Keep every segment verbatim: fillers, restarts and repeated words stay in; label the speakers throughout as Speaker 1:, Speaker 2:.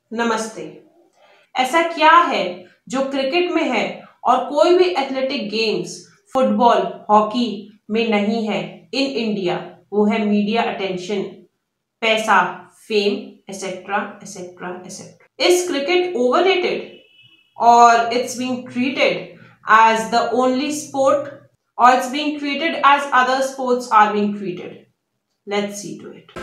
Speaker 1: नमस्ते। ऐसा क्या है जो क्रिकेट में है और कोई भी एथलेटिक गेम्स, फुटबॉल, हॉकी में नहीं है इन इंडिया? वो है मीडिया अटेंशन, पैसा, fame, etcetera etcetera etcetera. Is cricket overrated और it's being treated as the only sport or it's being treated as other sports are being treated? Let's see to it.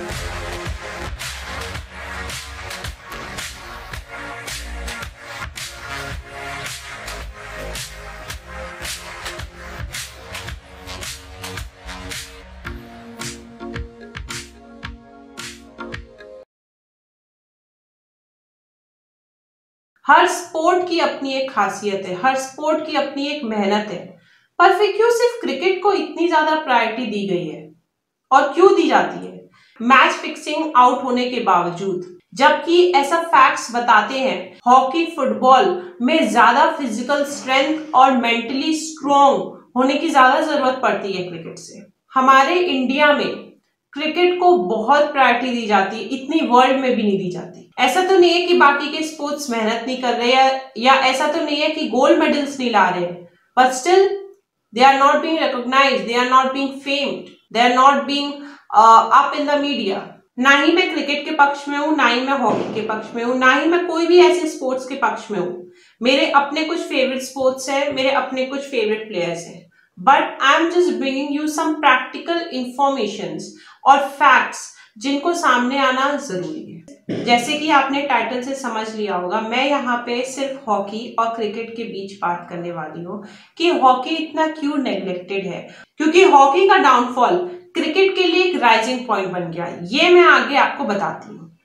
Speaker 1: हर sport की अपनी एक खासियत है, हर sport की अपनी एक मेहनत है, पर फिर क्यों सिर्फ क्रिकेट को इतनी ज्यादा प्रायोरिटी दी गई है और क्यों दी जाती है मैच फिक्सिंग आउट होने के बावजूद, जबकि ऐसा फैक्ट्स बताते हैं हॉकी, फुटबॉल में ज्यादा फिजिकल स्ट्रेंथ और मेंटली स्ट्रॉन्ग होने की ज्यादा जरूरत पड़ती है क्रिकेट से। हमारे इंडिया में क्रिकेट को बहुत प्रायोरिटी दी जाती है, इतनी वर्ल्ड में भी नहीं दी जाती। ऐसा तो नहीं है कि बाकी के स्पोर्ट्स मेहनत नहीं कर रहे या, या ऐसा तो नहीं है कि गोल्ड मेडल्स नहीं ला रहे, but still they are not being recognised, they are not being famed, they are not being up in the media. ना ही मैं क्रिकेट के पक्ष में हूँ, ना ही मैं हॉकी के पक्ष में हूँ, ना ही मैं कोई भी ऐसे स्पोर्ट्स के पक्ष में हूँ। मेरे अपने कुछ फेवरेट स्पोर्ट्स है, मेरे अपने कुछ फेवरेट प्लेयर्स हैं, but I am just bringing you some practical informations और फैक्ट्स जिनको सामने आना जरूरी है। जैसे कि आपने टाइटल से समझ लिया होगा, मैं यहाँ पे सिर्फ हॉकी और क्रिकेट के बीच बात करने वाली हूँ कि हॉकी इतना क्यों नेग्लेक्टेड है, क्योंकि हॉकी का डाउनफॉल क्रिकेट के लिए एक राइजिंग पॉइंट बन गया। ये मैं आगे आपको बताती हूँ।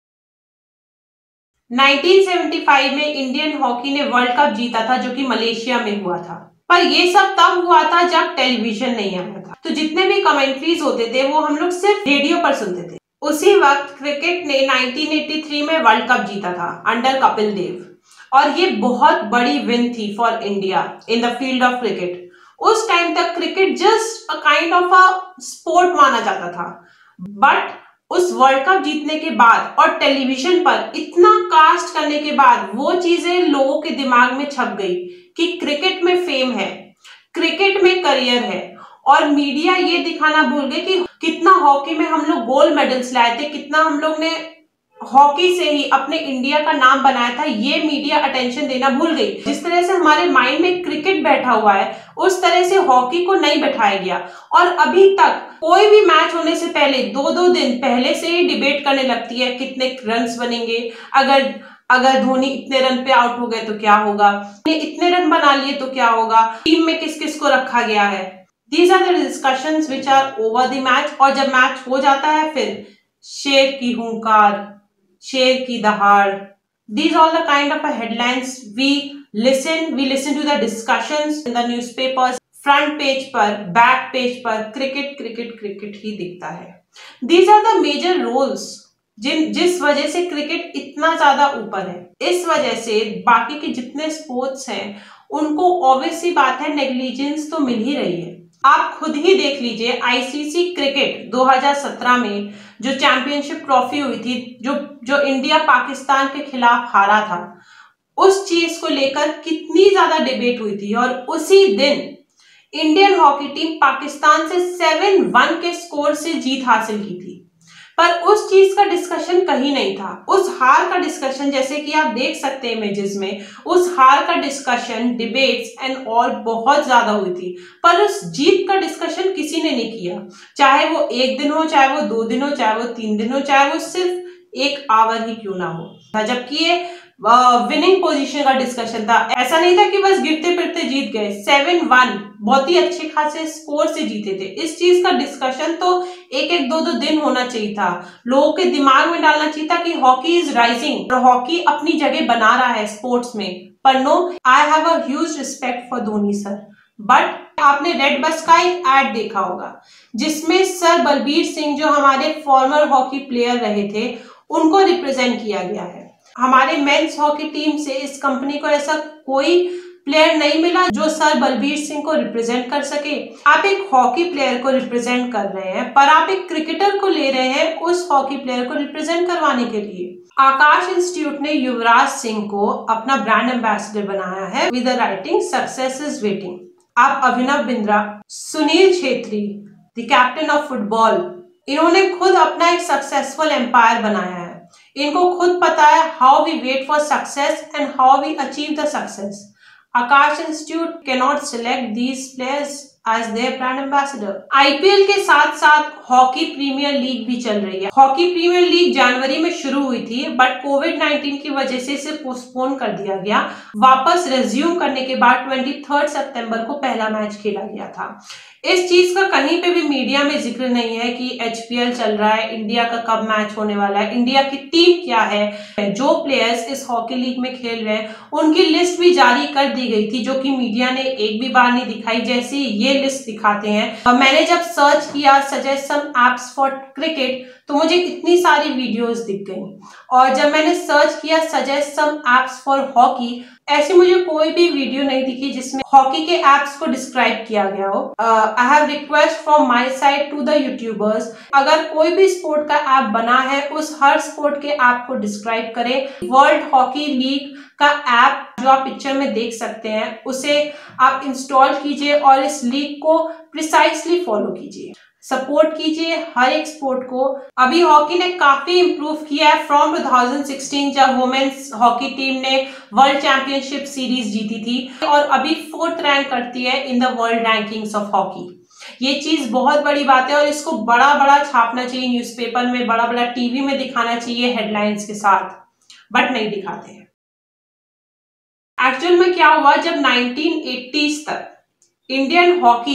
Speaker 1: नाइनटीन सेवेंटी फाइव में इंडियन हॉकी ने वर्ल्ड कप जीता था, जो कि मलेशिया में हुआ था, पर ये सब तब हुआ था जब टेलीविजन नहीं आया था, तो जितने भी कमेंट्रीज होते थे वो हम लोग सिर्फ रेडियो पर सुनते थे। उसी वक्त क्रिकेट ने नाइनटीन एटी थ्री में वर्ल्ड कप जीता था अंडर कपिल देव, और ये बहुत बड़ी विन थी for India in the field of cricket. उस टाइम तक cricket just a kind of a sport माना जाता था, बट उस वर्ल्ड कप जीतने के बाद और टेलीविजन पर इतना कास्ट करने के बाद वो चीजें लोगों के दिमाग में छप गई कि क्रिकेट में फेम है, क्रिकेट में करियर है, और मीडिया ये दिखाना भूल गए कि कितना हॉकी में हम लोग गोल्ड मेडल्स लाए थे, कितना हम लोग ने हॉकी से ही अपने इंडिया का नाम बनाया था। ये मीडिया अटेंशन देना भूल गई। जिस तरह से हमारे माइंड में क्रिकेट बैठा हुआ है, उस तरह से हॉकी को नहीं बैठाया गया, और अभी तक कोई भी मैच होने से पहले दो दो दिन पहले से ही डिबेट करने लगती है कितने रन्स बनेंगे, अगर अगर धोनी इतने रन पे आउट हो गए तो क्या होगा, इतने रन बना लिए तो क्या होगा, टीम में किस किस को रखा गया है। These are the discussions which are over the match। और जब मैच हो जाता है फिर शेर की हुंकार, शेर की दहाड़, these all the kind of a headlines we listen we listen to the discussions in the newspapers। Front page पर, बैक पेज पर क्रिकेट क्रिकेट क्रिकेट ही दिखता है। These are the major roles जिन जिस वजह से क्रिकेट इतना ज्यादा ऊपर है। इस वजह से बाकी के जितने स्पोर्ट्स हैं उनको ऑब्वियस सी बात है नेग्लिजेंस तो मिल ही रही है। आप खुद ही देख लीजिए, आईसीसी क्रिकेट दो हज़ार सत्रह में जो चैंपियनशिप ट्रॉफी हुई थी, जो जो इंडिया पाकिस्तान के खिलाफ हारा था, उस चीज को लेकर कितनी ज्यादा डिबेट हुई थी, और उसी दिन इंडियन हॉकी टीम पाकिस्तान से सेवन वन के स्कोर से जीत हासिल की थी, पर उस चीज का डिस्कशन कहीं नहीं था। उस हार का डिस्कशन, जैसे कि आप देख सकते हैं इमेजेस में, उस हार का डिस्कशन, डिबेट्स एंड ऑल बहुत ज्यादा हुई थी, पर उस जीत का डिस्कशन किसी ने नहीं किया। चाहे वो एक दिन हो, चाहे वो दो दिन हो, चाहे वो तीन दिन हो, चाहे वो सिर्फ एक आवर ही क्यों ना हो, जबकि ये विनिंग पोजीशन का डिस्कशन था। ऐसा नहीं था कि बस गिरते फिरते जीत गए, सेवन वन बहुत ही अच्छे खासे स्कोर से जीते थे। इस चीज का डिस्कशन तो एक एक दो दो दिन होना चाहिए था, लोगों के दिमाग में डालना चाहिए था कि हॉकी इज राइजिंग और हॉकी अपनी जगह बना रहा है स्पोर्ट्स में। पर no, I have a huge respect for Dhoni sir, but आपने रेड बस का एक एड देखा होगा जिसमें सर बलबीर सिंह, जो हमारे फॉर्मर हॉकी प्लेयर रहे थे, उनको रिप्रेजेंट किया गया है। हमारे मेंस हॉकी टीम से इस कंपनी को ऐसा कोई प्लेयर नहीं मिला जो सर बलबीर सिंह को रिप्रेजेंट कर सके। आप एक हॉकी प्लेयर को रिप्रेजेंट कर रहे हैं, पर आप एक क्रिकेटर को ले रहे हैं उस हॉकी प्लेयर को रिप्रेजेंट करवाने के लिए। आकाश इंस्टीट्यूट ने युवराज सिंह को अपना ब्रांड एम्बेसडर बनाया है with the writing success is waiting. आप Abhinav Bindra, Sunil Chhetri, the captain of football, इन्होंने खुद अपना एक सक्सेसफुल एम्पायर बनाया है। इनको खुद पता है how we wait for success and how we achieve the success. Aakash institute can not select these players as their brand ambassador. IPL के साथ साथ हॉकी प्रीमियर लीग भी चल रही है। हॉकी प्रीमियर लीग जनवरी में शुरू हुई थी, बट कोविड नाइनटीन की वजह से इसे पोस्टपोन कर दिया गया। वापस रिज्यूम करने के बाद तेईस सितंबर को पहला मैच खेला गया था। इस चीज का कहीं पे भी मीडिया में जिक्र नहीं है कि एचपीएल चल रहा है, इंडिया का कब मैच होने वाला है, इंडिया की टीम क्या है। जो प्लेयर्स इस हॉकी लीग में खेल रहे हैं उनकी लिस्ट भी जारी कर दी गई थी, जो कि मीडिया ने एक भी बार नहीं दिखाई। जैसे ये लिस्ट दिखाते हैं, मैंने जब सर्च किया suggest some apps for cricket तो मुझे इतनी सारी वीडियोस दिख गई, और जब मैंने सर्च किया suggest some apps for hockey, ऐसी मुझे कोई भी वीडियो नहीं दिखी जिसमें हॉकी के एप्स को डिस्क्राइब किया गया हो। I have request from my side to the YouTubers, अगर कोई भी स्पोर्ट का ऐप बना है उस हर स्पोर्ट के ऐप को डिस्क्राइब करें। वर्ल्ड हॉकी लीग का ऐप जो आप पिक्चर में देख सकते हैं उसे आप इंस्टॉल कीजिए और इस लीग को प्रिसाइसली फॉलो कीजिए, सपोर्ट कीजिए हर एक स्पोर्ट को। अभी हॉकी ने काफी इंप्रूव किया है फ्रॉम दो हज़ार सोलह जब वुमेन्स हॉकी टीम ने वर्ल्ड चैंपियनशिप सीरीज जीती थी, और अभी फोर्थ रैंक करती है in the world rankings of hockey. ये चीज बहुत बड़ी बात है और इसको बड़ा बड़ा छापना चाहिए न्यूज़पेपर में, बड़ा बड़ा टीवी में दिखाना चाहिए हेडलाइंस के साथ, बट नहीं दिखाते हैं। एक्चुअल में क्या हुआ, जब नाइनटीन एटीज़ तक इंडियन हॉकी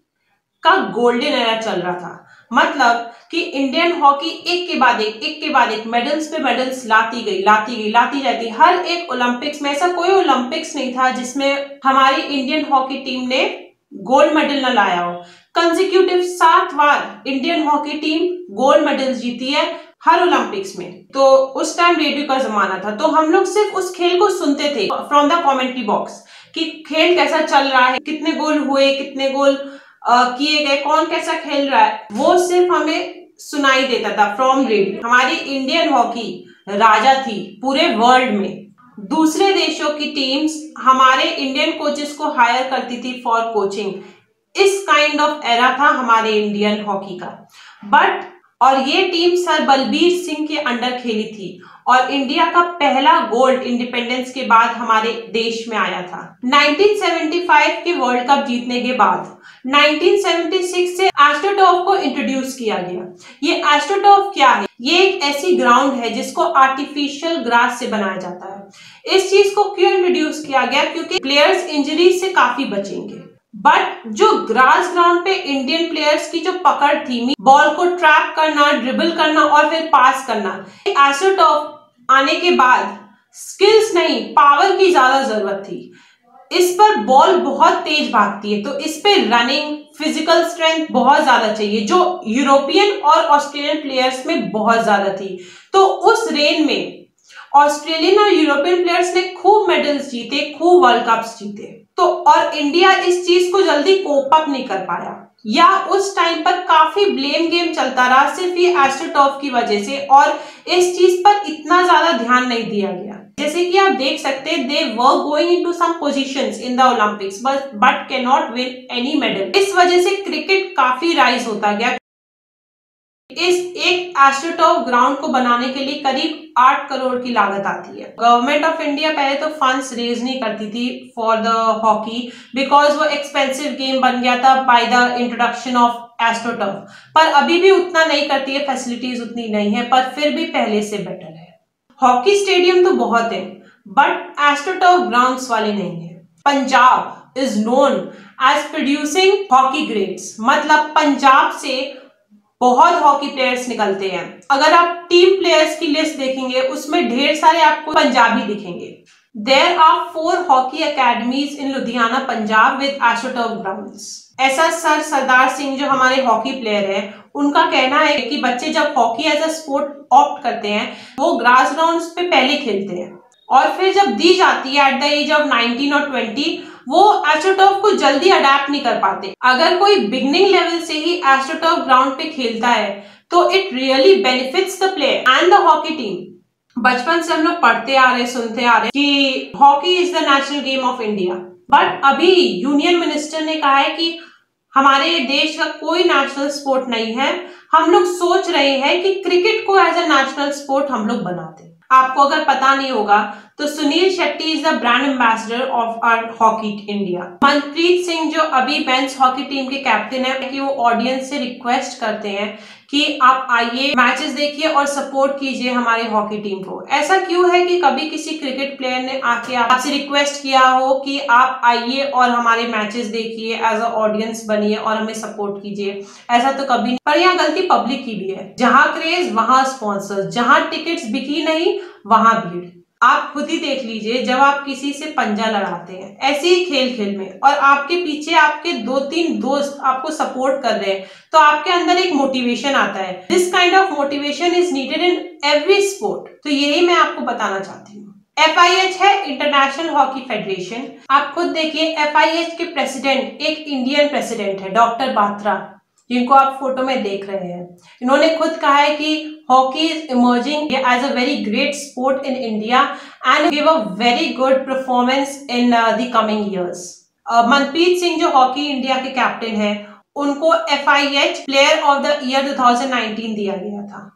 Speaker 1: का गोल्डन एरा चल रहा था, मतलब कि इंडियन हॉकी एक के बाद एक एक के बाद एक मेडल्स पे मेडल्स लाती गई लाती गई लाती जाती। हर एक ओलंपिक्स में, ऐसा कोई ओलंपिक्स नहीं था जिसमें हमारी इंडियन हॉकी टीम ने गोल्ड मेडल न लाया हो। कंसेक्यूटिव सात बार Indian hockey team gold medal जीती है हर ओलंपिक्स में। तो उस टाइम रेडियो का जमाना था, तो हम लोग सिर्फ उस खेल को सुनते थे फ्रॉम द कमेंट्री बॉक्स कि खेल कैसा चल रहा है, कितने गोल हुए, कितने गोल किए गए, कौन कैसा खेल रहा है, वो सिर्फ हमें सुनाई देता था फ्रॉम रेडियो। हमारी इंडियन हॉकी राजा थी पूरे वर्ल्ड में। दूसरे देशों की टीम्स हमारे इंडियन कोचेस को हायर करती थी फॉर कोचिंग। इस काइंड ऑफ एरा था हमारे इंडियन हॉकी का। बट और ये टीम सर बलबीर सिंह के अंडर खेली थी, और इंडिया का पहला गोल्ड इंडिपेंडेंस के बाद हमारे देश में आया था। नाइनटीन सेवेंटी फाइव के वर्ल्ड कप जीतने के बाद नाइनटीन सेवेंटी सिक्स से एस्ट्रोटर्फ को इंट्रोड्यूस किया गया। ये एस्ट्रोटर्फ क्या है? ये एक ऐसी ग्राउंड है जिसको आर्टिफिशियल ग्रास से बनाया जाता है। इस चीज को क्यों इंट्रोड्यूस किया गया? क्योंकि प्लेयर्स इंजरी से काफी बचेंगे। बट जो ग्रास ग्राउंड पे इंडियन प्लेयर्स की जो पकड़ थी, बॉल को ट्रैप करना, ड्रिबल करना और फिर पास करना, एस्ट्रोटर्फ आने के बाद स्किल्स नहीं पावर की ज्यादा जरूरत थी। इस पर बॉल बहुत तेज भागती है, तो इस पे रनिंग, फिजिकल स्ट्रेंथ बहुत ज्यादा चाहिए, जो यूरोपियन और ऑस्ट्रेलियन प्लेयर्स में बहुत ज्यादा थी। तो उस रेन में ऑस्ट्रेलियन और यूरोपियन प्लेयर्स ने खूब मेडल्स जीते, खूब वर्ल्ड कप्स जीते। तो और इंडिया इस चीज को जल्दी कोप अप नहीं कर पाया, या उस टाइम पर काफी ब्लेम गेम चलता रहा सिर्फ ये एस्ट्रोटर्फ की वजह से, और इस चीज पर इतना ज्यादा ध्यान नहीं दिया गया। जैसे कि आप देख सकते हैं, they were going into some positions in the Olympics but can not win any medal. इस वजह से क्रिकेट काफी राइज होता गया। इस एक एस्ट्रोटर्फ ग्राउंड को बनाने के लिए करीब आठ करोड़ की लागत आती है। गवर्नमेंट ऑफ इंडिया पहले तो फंड्स रेज नहीं करती थी फॉर द हॉकी, बिकॉज वो एक्सपेंसिव गेम बन गया था by the introduction of astroturf. पर अभी भी उतना नहीं करती है, फैसिलिटीज उतनी नहीं है, पर फिर भी पहले से बेटर है। हॉकी स्टेडियम तो बहुत है, बट एस्ट्रोटर्फ ग्राउंड्स वाले नहीं है। Punjab is known as producing hockey grades, मतलब पंजाब से बहुत हॉकी प्लेयर्स निकलते हैं। अगर आप टीम प्लेयर्स की लिस्ट देखेंगे उसमें ढेर सारे आपको पंजाबी दिखेंगे। There are four hockey academies in Ludhiana Punjab with astroturf grounds. ऐसा सर सरदार सिंह जो हमारे हॉकी प्लेयर हैं, उनका कहना है कि बच्चे जब hockey as a sport opt करते हैं वो ग्रास ग्राउंड्स पे पहले खेलते हैं, और फिर जब दी जाती है at the age of nineteen और ट्वेंटी, वो एस्ट्रोटर्फ को जल्दी अडेप्ट नहीं कर पाते। अगर कोई बिगनिंग लेवल से ही एस्ट्रोटर्फ ग्राउंड पे खेलता है तो it really benefits the player and the hockey team. बचपन से हम लोग पढ़ते आ रहे, सुनते आ रहे कि hockey is the national game of India, but अभी यूनियन मिनिस्टर ने कहा है कि हमारे देश का कोई नेशनल स्पोर्ट नहीं है। हम लोग सोच रहे हैं कि क्रिकेट को एज अ नेशनल स्पोर्ट हम लोग बना दें। आपको अगर पता नहीं होगा तो Suniel Shetty is the brand ambassador of our hockey India. Manpreet Singh जो अभी मेंस हॉकी टीम के कैप्टन है, कि वो ऑडियंस से रिक्वेस्ट करते हैं कि आप आइए, मैचेस देखिए और सपोर्ट कीजिए हमारे हॉकी टीम को। ऐसा क्यों है कि कभी किसी क्रिकेट प्लेयर ने आके आपसे रिक्वेस्ट किया हो कि आप आइए और हमारे मैचेस देखिए, एज अ ऑडियंस बनिए और हमें सपोर्ट कीजिए? ऐसा तो कभी नहीं। पर यहाँ गलती पब्लिक की भी है। जहां क्रेज वहां स्पॉन्सर्स, जहां टिकट्स बिकी नहीं वहां भीड़। आप खुद ही देख लीजिए, जब आप किसी से पंजा लड़ाते हैं ऐसे ही खेल खेल में और आपके पीछे आपके दो तीन दोस्त आपको सपोर्ट कर रहे हैं, तो आपके अंदर एक मोटिवेशन आता है। This kind of motivation is needed in every sport. तो यही मैं आपको बताना चाहती हूँ। एफ आई एच है इंटरनेशनल हॉकी फेडरेशन। आप खुद देखिए, एफ आई एच के प्रेसिडेंट एक इंडियन प्रेसिडेंट है, डॉक्टर बात्रा, जिनको आप फोटो में देख रहे हैं। इन्होंने खुद कहा है कि hockey is emerging as a very great sport in India and give a very good performance in the coming years. Manpreet Singh जो हॉकी इंडिया के कैप्टन है, उनको F I H player of the year दो हज़ार उन्नीस दिया गया था।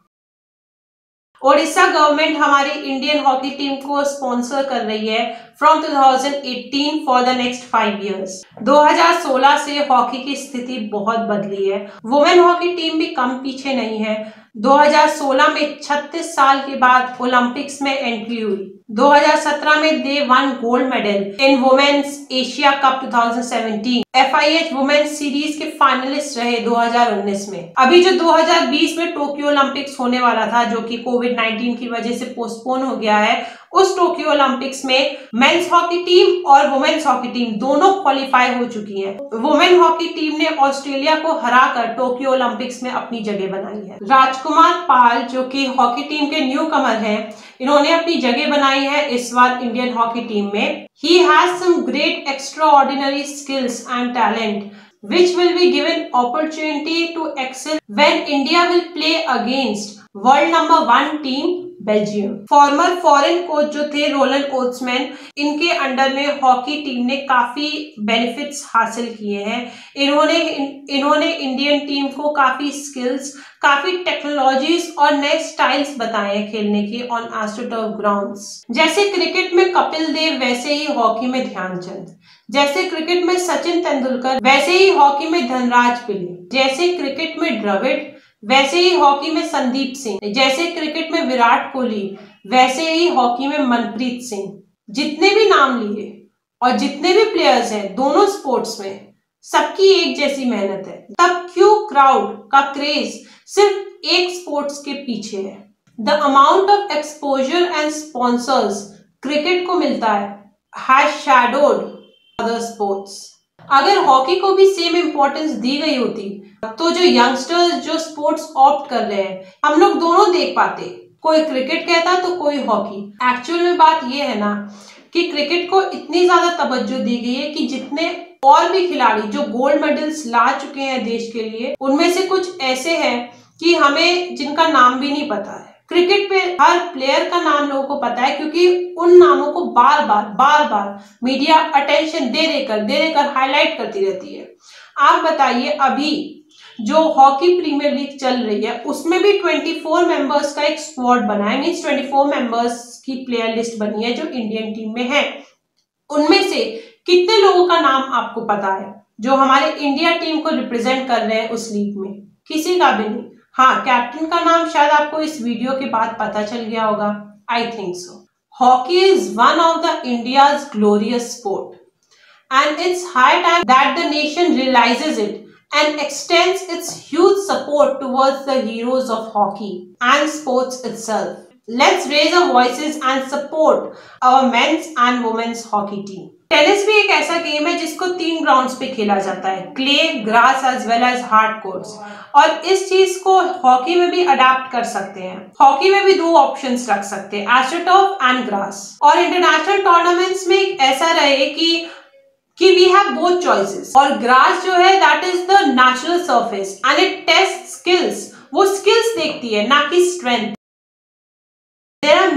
Speaker 1: ओडिशा गवर्नमेंट हमारी इंडियन हॉकी टीम को स्पॉन्सर कर रही है फ्रॉम दो हज़ार अठारह for the next five years. दो हज़ार सोलह से हॉकी की स्थिति बहुत बदली है। वुमेन हॉकी टीम भी कम पीछे नहीं है। दो हज़ार सोलह में छत्तीस साल के बाद ओलंपिक्स में एंट्री हुई। दो हज़ार सत्रह में they won gold medal in women's Asia cup दो हज़ार सत्रह। F I H women's series के फाइनलिस्ट रहे दो हज़ार उन्नीस में। अभी जो दो हज़ार बीस में टोक्यो ओलंपिक्स होने वाला था, जो कि कोविड नाइनटीन की वजह से पोस्टपोन हो गया है, उस टोक्यो ओलंपिक्स में मेंस हॉकी टीम और वुमेन्स हॉकी टीम दोनों क्वालिफाई हो चुकी हैं। वुमेन हॉकी टीम ने ऑस्ट्रेलिया को हराकर टोक्यो ओलंपिक्स में अपनी जगह बनाई है। राजकुमार पाल जो कि हॉकी टीम के न्यू कमर हैं, इन्होंने अपनी जगह बनाई है इस बार इंडियन हॉकी टीम में। He has some great extraordinary skills and talent which will be given opportunity to excel when India will play against world number one team Belgium. Former foreign coach जो थे रोलन ओट्समैन, इनके under में hockey team ने काफी benefits हासिल किए हैं। इन्होंने इन्होंने इंडियन टीम को काफी स्किल्स, काफी टेक्नोलॉजीज और नए स्टाइल्स बताए हैं खेलने के ऑन एस्ट्रोटर्फ ग्राउंड्स। जैसे क्रिकेट में कपिल देव, वैसे ही हॉकी में ध्यानचंद। जैसे क्रिकेट में सचिन तेंदुलकर, वैसे ही हॉकी में धनराज पिल्ले। जैसे क्रिकेट में द्रविड़, वैसे ही हॉकी में संदीप सिंह। जैसे क्रिकेट में विराट कोहली, वैसे ही हॉकी में मनप्रीत सिंह। जितने भी नाम लिए और जितने भी प्लेयर्स हैं दोनों स्पोर्ट्स में, सबकी एक जैसी मेहनत है। तब क्यों क्राउड का क्रेज सिर्फ एक स्पोर्ट्स के पीछे है? The amount of exposure and sponsors cricket को मिलता है हैज शैडोड अदर स्पोर्ट्स। अगर हॉकी को भी सेम इंपॉर्टेंस दी गई होती तो जो यंगस्टर्स जो स्पोर्ट्स ऑप्ट कर रहे हैं, हम लोग दोनों देख पाते। कोई क्रिकेट कहता तो कोई हॉकी। एक्चुअल में बात यह है ना कि क्रिकेट को इतनी ज्यादा तवज्जो दी गई है कि जितने और भी खिलाड़ी जो गोल्ड मेडल्स ला चुके हैं देश के लिए, उनमें से कुछ ऐसे हैं कि हमें जिनका नाम भी नहीं पता है। क्रिकेट पे हर प्लेयर का नाम लोगों को पता है क्योंकि उन नामों को बार बार बार बार मीडिया अटेंशन दे देकर दे देकर हाईलाइट करती रहती है। आप बताइए, अभी जो हॉकी प्रीमियर लीग चल रही है उसमें भी चौबीस मेंबर्स का एक स्क्वाड बना है, मींस चौबीस मेंबर्स की प्लेयर लिस्ट बनी है जो इंडियन टीम में है। उनमें से कितने लोगों का नाम आपको पता है जो हमारे इंडिया टीम को रिप्रेजेंट कर रहे हैं उस लीग में? किसी का भी नहीं। हाँ, कैप्टन का नाम शायद आपको इस वीडियो के बाद पता चल गया होगा। I think so. Hockey is one of the India's glorious sport and it's high time that the nation realises it and extends its huge support towards the heroes of hockey and sports itself. Let's raise our voices and support our men's and women's hockey team. Tennis भी एक ऐसा game है जिसको तीन grounds पे खेला जाता है, clay, grass as well as hard courts, और इस चीज को हॉकी में भी अडाप्ट कर सकते हैं। हॉकी में भी दो ऑप्शंस रख सकते हैं, एस्ट्रोटर्फ एंड ग्रास। और इंटरनेशनल टूर्नामेंट्स में ऐसा रहे कि कि वी हैव बोथ चॉइसेस। और ग्रास जो है that is the natural surface and it test skills. वो स्किल्स देखती है ना कि strength. There are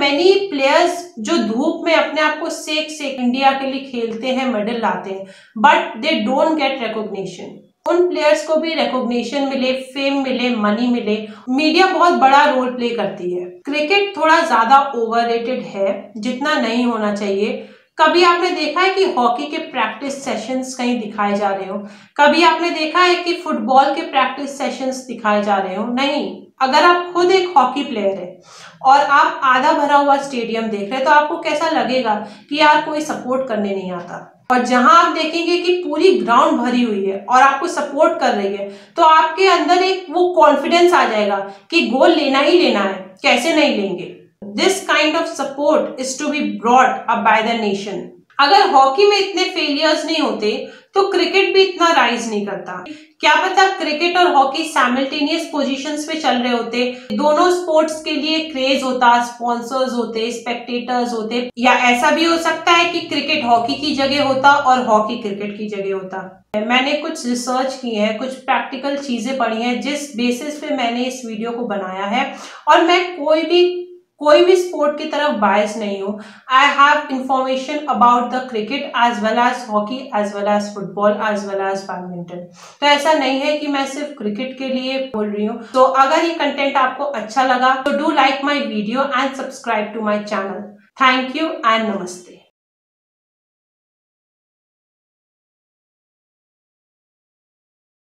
Speaker 1: many players जो धूप में अपने आप को सेक सेक इंडिया के लिए खेलते हैं, मेडल लाते हैं, but they don't get recognition. उन प्लेयर्स को भी रिकॉग्निशन मिले, फेम मिले, मनी मिले। मीडिया बहुत बड़ा रोल प्ले करती है। क्रिकेट थोड़ा ज्यादा ओवररेटेड है, जितना नहीं होना चाहिए। कभी आपने देखा है कि हॉकी के प्रैक्टिस सेशंस कहीं दिखाए जा रहे हो? कभी आपने देखा है कि फुटबॉल के प्रैक्टिस सेशंस दिखाए जा रहे हो? नहीं। अगर आप खुद एक हॉकी प्लेयर है और आप आधा भरा हुआ स्टेडियम देख रहे हैं, तो आपको कैसा लगेगा कि यार कोई सपोर्ट करने नहीं आता। और जहां आप देखेंगे कि पूरी ग्राउंड भरी हुई है और आपको सपोर्ट कर रही है, तो आपके अंदर एक वो कॉन्फिडेंस आ जाएगा कि गोल लेना ही लेना है, कैसे नहीं लेंगे। This kind of support is to be brought up by the nation. अगर हॉकी में इतने फेलियर्स नहीं होते तो क्रिकेट भी इतना राइज नहीं करता। क्या पता क्रिकेट और हॉकी साइमल्टेनियस पोजीशंस पे चल रहे होते, दोनों स्पोर्ट्स के लिए क्रेज होता, स्पॉन्सर्स होते, स्पेक्टेटर्स होते, या ऐसा भी हो सकता है कि क्रिकेट हॉकी की जगह होता और हॉकी क्रिकेट की जगह होता। मैंने कुछ रिसर्च की है, कुछ प्रैक्टिकल चीजें पढ़ी हैं, जिस बेसिस पे मैंने इस वीडियो को बनाया है। और मैं कोई भी कोई भी स्पोर्ट की तरफ बायस नहीं हूँ। I have information about the cricket as well as hockey, as well as football, as well as badminton. तो ऐसा नहीं है कि मैं सिर्फ क्रिकेट के लिए बोल रही हूँ। तो अगर ये कंटेंट आपको अच्छा लगा तो do like my video and subscribe to my channel. Thank you and नमस्ते।